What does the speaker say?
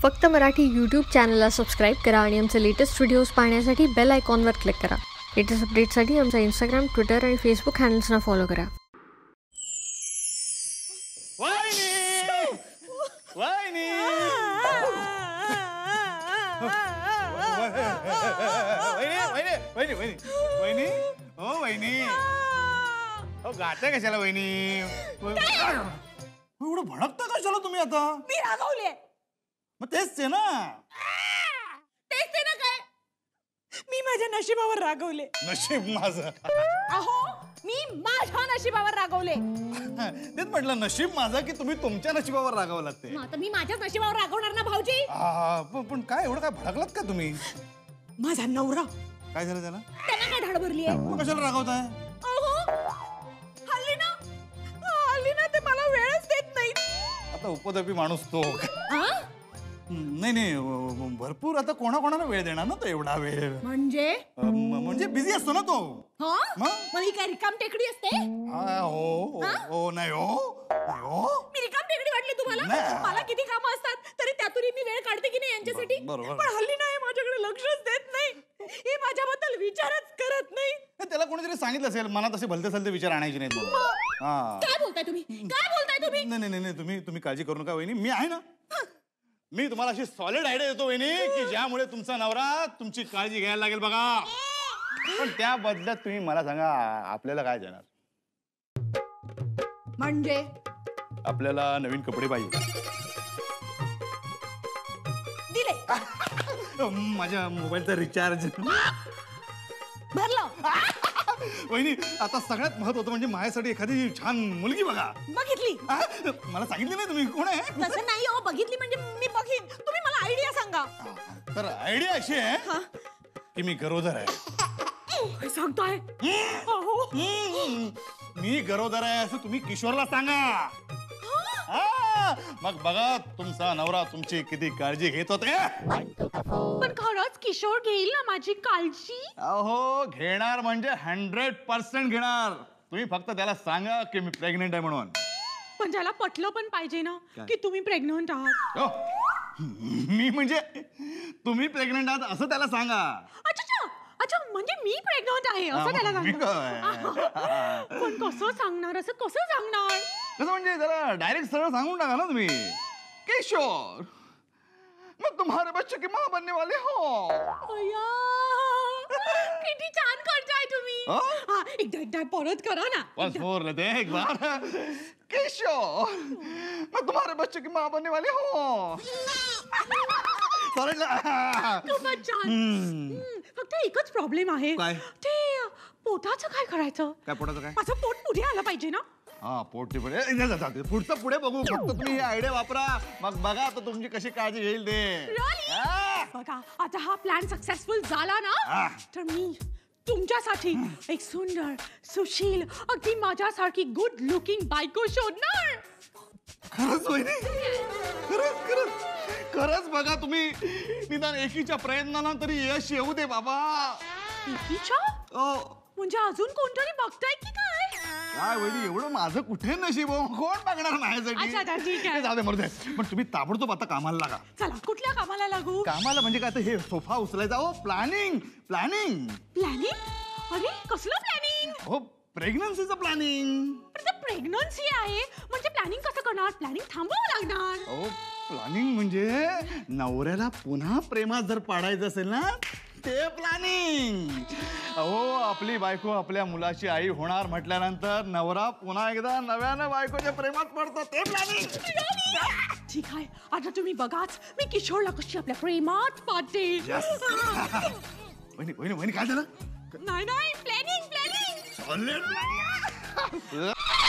फक्त मराठी यूट्यूब चॅनलला सबस्क्राईब करा आणि आमचे लेटेस्ट व्हिडिओज पाहण्यासाठी बेल आयकॉनवर क्लिक करा. लेटेस्ट अपडेट्ससाठी आमचा इंस्टाग्राम, ट्विटर आणि फेसबुक हँडल्सना फॉलो करा. गाता कशाला वहिनी? एवढं भडकता कशाला तुम्ही आता? मी रागवले. मग तेच ते ना. तेच ते ना काय? मी माझ्या नशिबावर रागवले. नशीब माझं? अहो मी माझ्या नशिबावर रागवले. तेच म्हटलं नशीब माझं की तुम्ही तुमच्या नशिबावर रागावं लागते. आता मी माझ्याच नशिबावर रागवणार ना भाऊजी. पण काय एवढं काय भडकलात का तुम्ही? माझा नवरा काय झालं त्याला? त्याला काय धाड भरली आहे? कशाला रागवताय? हल्ली ना ते मला वेळच देत नाही. आता उपद्रवी माणूस तो. नाही भरपूर आता कोणाकोणाला वेळ देणार ना तो एवढा वेळ. म्हणजे बिझी असतो ना तो. मला काय रिकाम टेकडी असते? हो नाही हो मी रिकाम टेकडी वाटली तुम्हाला? मला किती कामं असतात तरी त्यातून मी वेळ काढते की नाही यांच्यासाठी. पण हल्ली नाही माझ्याकडे लक्षच देत नाही. हे माझ्याबद्दल विचारच करत नाही. त्याला कोणीतरी सांगितलं असेल मनात असे भलते सलते विचार आणायचे नाहीत. काय बोलताय तुम्ही? काय बोलताय तुम्ही? नाही तुम्ही काळजी करू नका वहिनी. मी आहे ना. मी तुम्हाला अशी सॉलिड आयडिया देतो वहिनी की ज्यामुळे तुमचा नवरा तुमची काळजी घ्यायला लागेल बघा. पण त्या बदल्यात तुम्ही मला सांगा आपल्याला काय देणार? म्हणजे आपल्याला नवीन कपडे पाहिजे. दिले. माझ्या मोबाईलचा रिचार्ज भरलं. वहिनी आता सगळ्यात महत्वाचं म्हणजे माझ्यासाठी एखादी छान मुलगी बघा. बघितली? मला सांगितली नाही तुम्ही कोण आहे? तसं नाही हो, बघितली म्हणजे मी बघीन. तुम्ही मला आयडिया सांगा. तर आयडिया अशी आहे की मी गरोदर आहे. काय सांगताय? मी गरोदर आहे असं तुम्ही किशोरला सांगा. मग बघा तुमचा नवरा तुमची किती काळजी घेत होते. पण खरंच किशोर घेईल ना माझी काळजी? अहो घेणार म्हणजे 100% घेणार. तुम्ही फक्त त्याला सांगा की मी प्रेग्नेंट आहे म्हणून. पण त्याला पटलं पण पाहिजे ना की तुम्ही प्रेग्नंट आहात. मी म्हणजे तुम्ही प्रेग्नेंट आहात असं त्याला सांगा. अच्छा म्हणजे मी प्रेग्नंट आहे असं त्याला सांगा. पण कसं सांगणार? असं कसं सांगणार? कसं म्हणजे जरा डायरेक्ट सरळ सांगून टाका ना तुम्ही. किशोर मैं तुम्हारे बच्चे की माँ बनने वाली हो. किती छान करताय तुम्ही. एकदा परत करा ना. बस फोर लेते हैं एक बार. किशोर मैं तुम्हारे बच्चे की माँ बनने वाली हो. खूपच छान. फक्त एकच प्रॉब्लेम आहे. ते पोटाचं काय करायचं? काय पोटाचं काय? माझं पोट पुढे आलं पाहिजे ना. पोट पुढे पुढचं पुढे बघू. फक्त तुम्ही ही आयडिया वापरा. मग बघा आता तुमची कशी काळजी घेईल ते. बघा आता हा प्लॅन सक्सेसफुल झाला ना तर मी तुमच्यासाठी एक सुंदर सुशील अगदी माझ्यासारखी गुड लुकिंग बायको शोधणार. खरंच वहिनी? खरंच बघा तुम्ही निदान एकीच्या प्रयत्नांना तरी यश येऊ दे बाबा. एकीच्या? म्हणजे अजून कोणतरी बघताय की काय? काय वहिनी एवढं माझं कुठे नशीब हो. कोण बघणार माझ्यासाठी? ठीक आहे. जाऊ दे मरू दे. पण तुम्ही ताबडतोब आता कामाला लागा. चला कुठल्या कामाला लागू? कामाला म्हणजे काय हे सोफा उचलायचा. प्लॅनिंग. अरे कसलं प्लॅनिंग? हो प्रेग्नन्सीचं प्लॅनिंग. प्रेग्नन्सी आहे म्हणजे प्लॅनिंग कसं करणार? प्लॅनिंग थांबवावं लागणार. प्लॅनिंग म्हणजे नवऱ्याला पुन्हा प्रेमात जर पाडायचं असेल ना ते प्लॅनिंग. अहो आपली बायको आपल्या मुलाची आई होणार म्हटल्यानंतर नवरा पुन्हा एकदा नव्यानं बायकोच्या प्रेमात पडतो ते प्लॅनिंग. ठीक आहे आता तुम्ही बघाच मी किशोरला कशी आपल्या प्रेमात पाडते. वहिनी काय झालं? नाही प्लॅनिंग.